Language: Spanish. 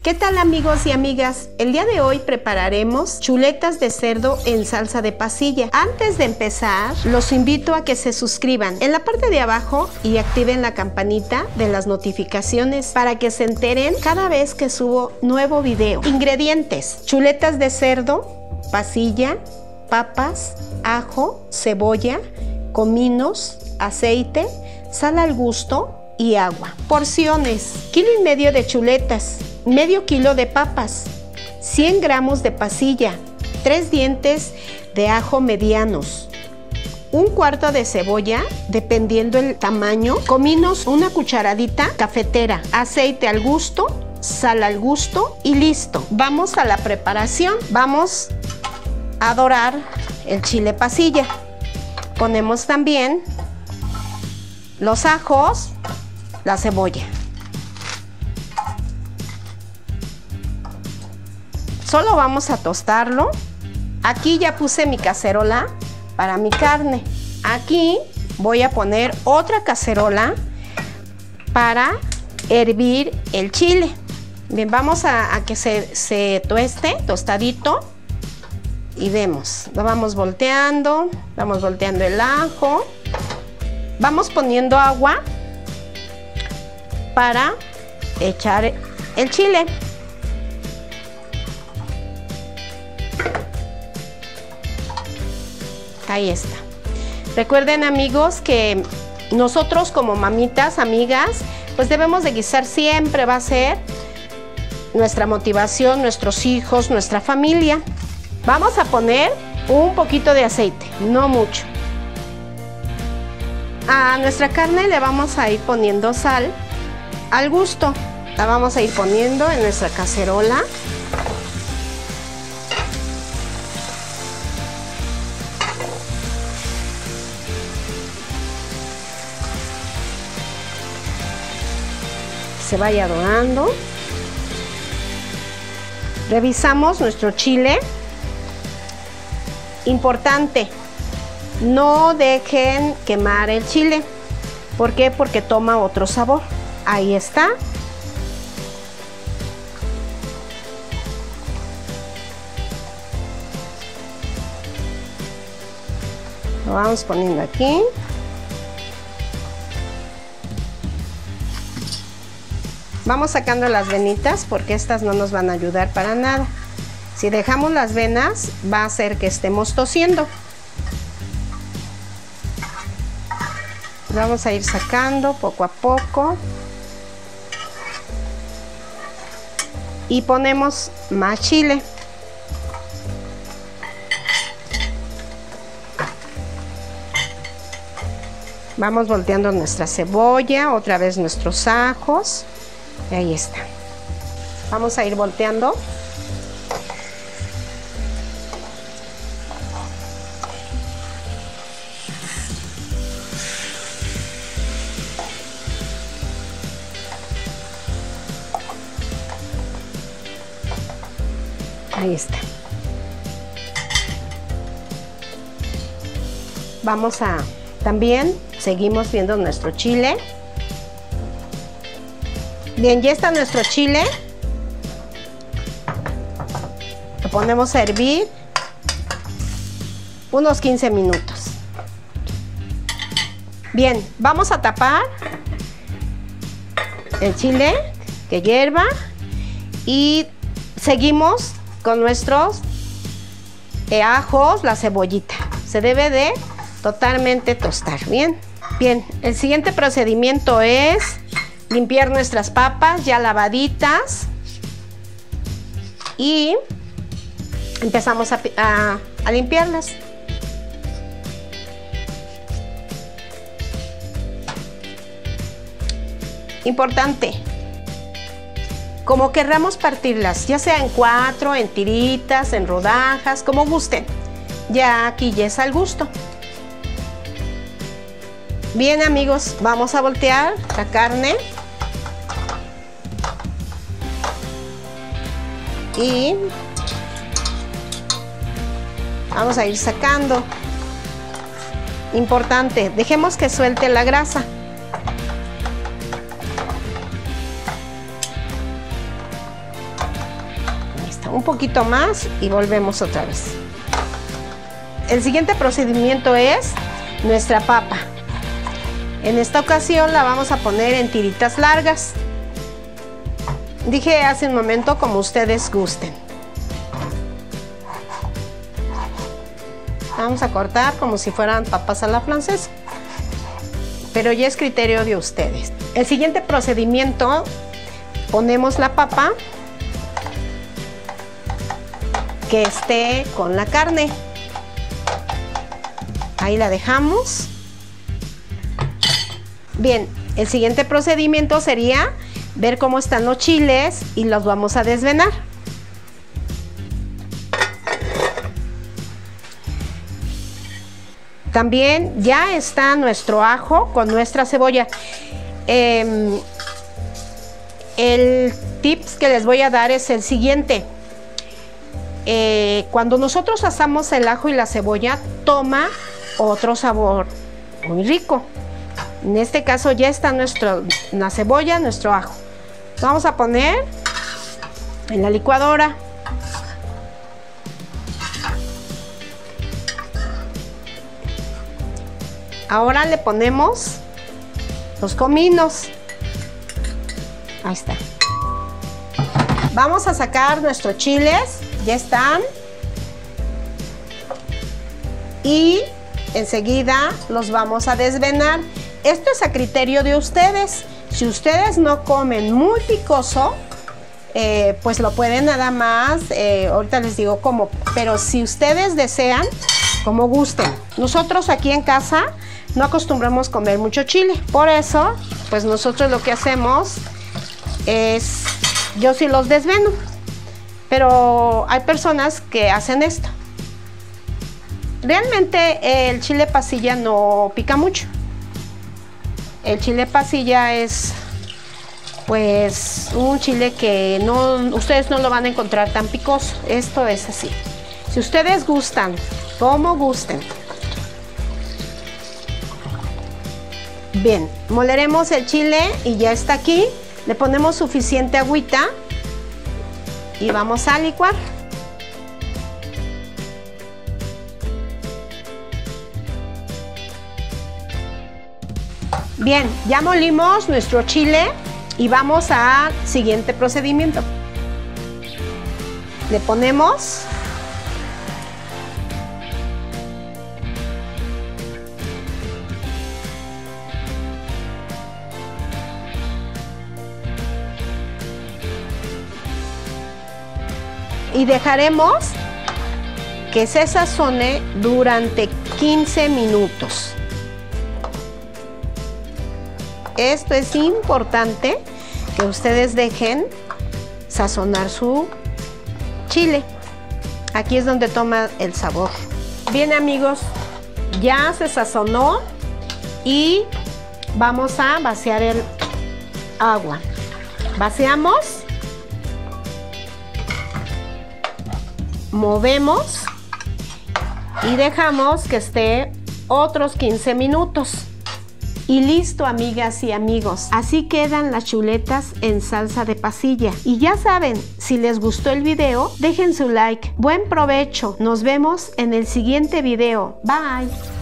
¿Qué tal amigos y amigas? El día de hoy prepararemos chuletas de cerdo en salsa de pasilla. Antes de empezar, los invito a que se suscriban en la parte de abajo y activen la campanita de las notificaciones para que se enteren cada vez que subo nuevo video. Ingredientes: chuletas de cerdo, pasilla, papas, ajo, cebolla, cominos, aceite, sal al gusto y agua. Porciones: 1,5 kilos de chuletas, medio kilo de papas, 100 gramos de pasilla, 3 dientes de ajo medianos, 1/4 de cebolla, dependiendo el tamaño, cominos, una cucharadita cafetera, aceite al gusto, sal al gusto y listo. Vamos a la preparación. Vamos a dorar el chile pasilla. Ponemos también los ajos, la cebolla. Solo vamos a tostarlo. Aquí ya puse mi cacerola para mi carne. Aquí voy a poner otra cacerola para hervir el chile. Bien, vamos a que se tueste, tostadito. Y vemos, lo vamos volteando el ajo. Vamos poniendo agua para echar el chile. Ahí está. Recuerden amigos que nosotros como mamitas, amigas, pues debemos de guisar, siempre va a ser nuestra motivación, nuestros hijos, nuestra familia. Vamos a poner un poquito de aceite, no mucho. A nuestra carne le vamos a ir poniendo sal al gusto. La vamos a ir poniendo en nuestra cacerola. Se vaya dorando. Revisamos nuestro chile. Importante, no dejen quemar el chile. ¿Por qué? Porque toma otro sabor. Ahí está. Lo vamos poniendo aquí. Vamos sacando las venitas porque estas no nos van a ayudar para nada. Si dejamos las venas, va a hacer que estemos tosiendo. Vamos a ir sacando poco a poco. Y ponemos más chile. Vamos volteando nuestra cebolla, otra vez nuestros ajos. Y ahí está. Vamos a ir volteando. Ahí está. Vamos a también, seguimos viendo nuestro chile. Bien, ya está nuestro chile. Lo ponemos a hervir unos 15 minutos. Bien, vamos a tapar el chile que hierva y seguimos con nuestros ajos, la cebollita. Se debe de totalmente tostar. Bien, bien. El siguiente procedimiento es limpiar nuestras papas ya lavaditas y empezamos a limpiarlas. Importante, como querramos partirlas, ya sea en 4, en tiritas, en rodajas, como gusten. Ya aquí ya es al gusto. Bien amigos, vamos a voltear la carne. Y vamos a ir sacando. Importante, dejemos que suelte la grasa. poquito más y volvemos otra vez. El siguiente procedimiento es nuestra papa. En esta ocasión la vamos a poner en tiritas largas. Dije hace un momento como ustedes gusten. Vamos a cortar como si fueran papas a la francesa, pero ya es criterio de ustedes. El siguiente procedimiento, ponemos la papa que esté con la carne. Ahí la dejamos. Bien, el siguiente procedimiento sería ver cómo están los chiles y los vamos a desvenar. También ya está nuestro ajo con nuestra cebolla. El tips que les voy a dar es el siguiente. Cuando nosotros asamos el ajo y la cebolla, toma otro sabor muy rico. En este caso ya está la cebolla, nuestro ajo. Vamos a poner en la licuadora. Ahora le ponemos los cominos. Ahí está. Vamos a sacar nuestros chiles, ya están. Y enseguida los vamos a desvenar. Esto es a criterio de ustedes. Si ustedes no comen muy picoso, pues lo pueden nada más, ahorita les digo cómo, pero si ustedes desean, como gusten. Nosotros aquí en casa no acostumbramos comer mucho chile, por eso, pues nosotros lo que hacemos es, yo sí los desveno, pero hay personas que hacen esto. Realmente el chile pasilla no pica mucho. El chile pasilla es, pues, un chile que ustedes no lo van a encontrar tan picoso. Esto es así. Si ustedes gustan, como gusten. Bien, moleremos el chile y ya está aquí. Le ponemos suficiente agüita y vamos a licuar. Bien, ya molimos nuestro chile y vamos al siguiente procedimiento. Le ponemos y dejaremos que se sazone durante 15 minutos. Esto es importante, que ustedes dejen sazonar su chile. Aquí es donde toma el sabor. Bien, amigos, ya se sazonó y vamos a vaciar el agua. Vaciamos, movemos y dejamos que esté otros 15 minutos. Y listo, amigas y amigos, así quedan las chuletas en salsa de pasilla. Y ya saben, si les gustó el video, dejen su like. Buen provecho, nos vemos en el siguiente video. Bye.